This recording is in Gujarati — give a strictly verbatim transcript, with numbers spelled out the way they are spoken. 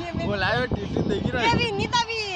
वो लाइव टीसी देख रहा है। ये भी नीता भी